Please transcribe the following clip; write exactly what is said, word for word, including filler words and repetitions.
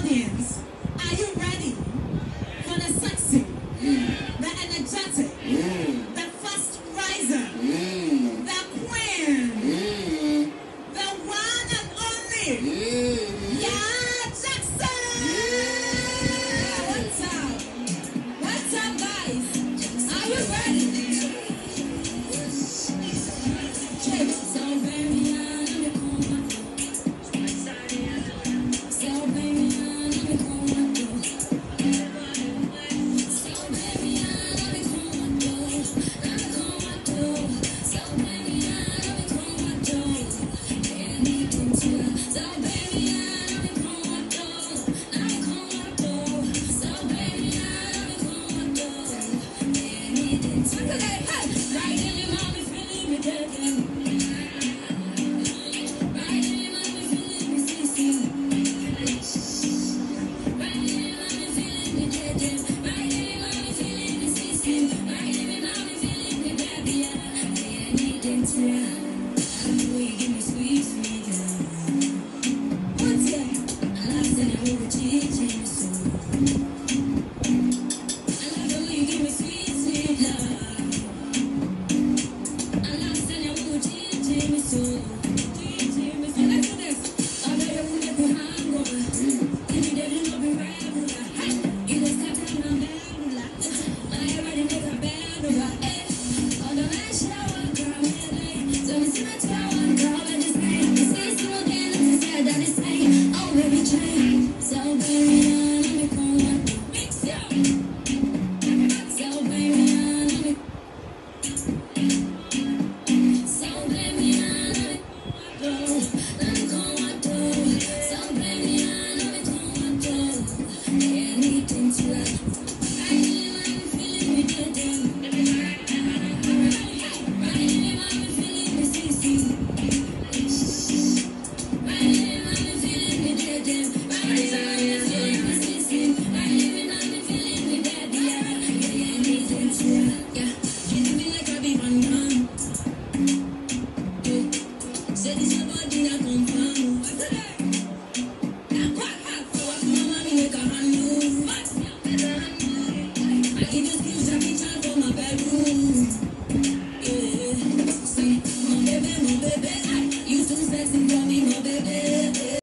audience, are you ready for the sexy, the energetic, the fast riser, the queen, the one and only, Yaa J? What's up? What's up, guys? Are you ready? So very young, so very young, so very So very